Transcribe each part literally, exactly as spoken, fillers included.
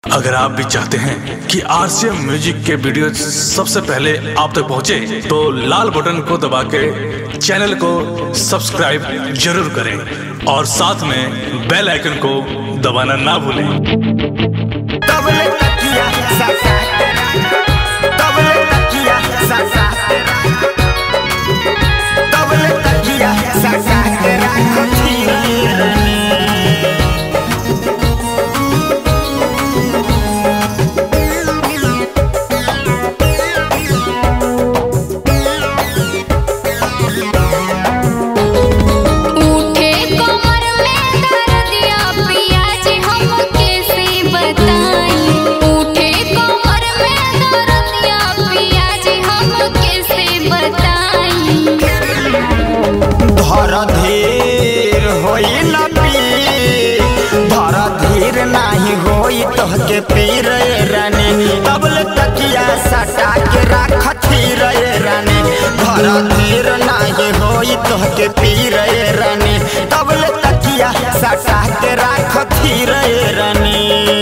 अगर आप भी चाहते हैं कि आरसीएम म्यूजिक के वीडियो सबसे पहले आप तक पहुंचे, तो लाल बटन को दबा के चैनल को सब्सक्राइब जरूर करें और साथ में बेल आइकन को दबाना ना भूलें। डबल तकिया सासा डबल तकिया सासा डबल तकिया सासा तेरा खतीर धीर होई ना पी धरा धीर नाही होई तोहके पीर रानी डबल तकिया सटा के राख थीर रानी धरा धीर नाही होई तोहके पीर रानी डबल तकिया सटा के राख थीर रानी।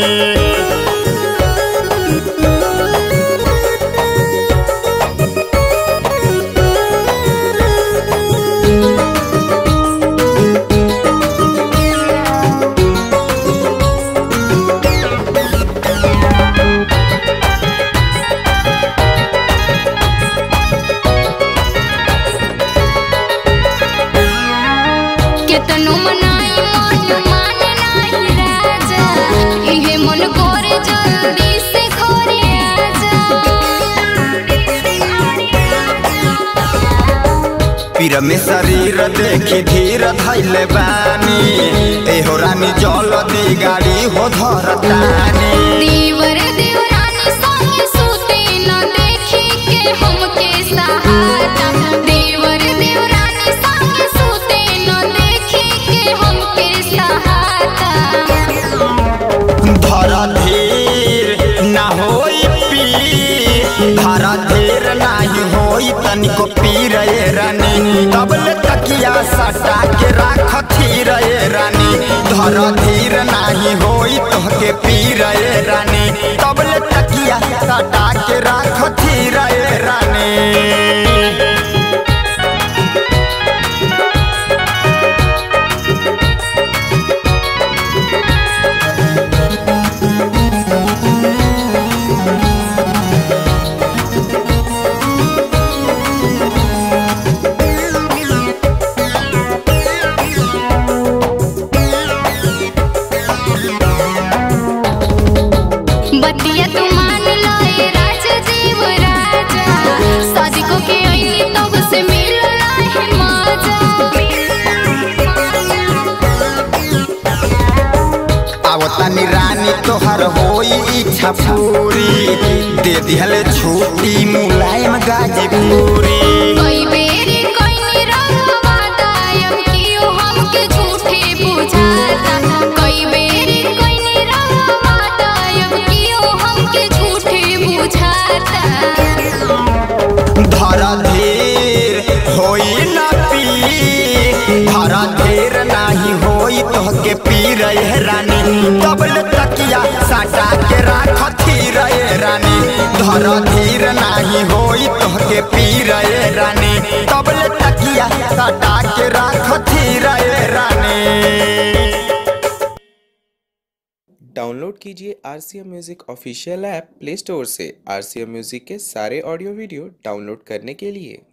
पीर में शरीर देखी धीर धैले बानी एहो रानी जल दी गाड़ी हो धरतानी दीवर देवरानी संगे सूते न देखी के हमके सहारा दीवर देवरानी संगे सूते न देखी के हमके सहारा धरा धीर ना होई पी धरा धीर नाही होई तनिको पीर रानी डबल तकिया सटा के राख थीर रानी धरा धीर नाही होई तोहके पीर रानी डबल तकिया सटा के राख थीर रानी। बतिया तू मान लो ए राजा जीव राजा शादी को के आई तब से मिल रहा है मजा आवतानी रानी तोहर होई इच्छा पूरी दे दिहले छुट्टी मुलायम गाजीपुरी कोई बेरी कोई निरवा दायम कियो हमके झूठे बुझाता कोई बेरी कोई निरवा दायम कियो हमके झूठे बुझाता धरा धीर होई ना पी धरा धीर नाही होई तोहके पीर रानी डबल तकिया सटा के राख थीर रानी धरा धीर नाही होई तोहके पीर रानी डबल तकिया सटा के राख थीर रानी। डाउनलोड कीजिए RCM music official app play store से आरसीएम म्यूजिक के सारे ऑडियो वीडियो डाउनलोड करने के लिए।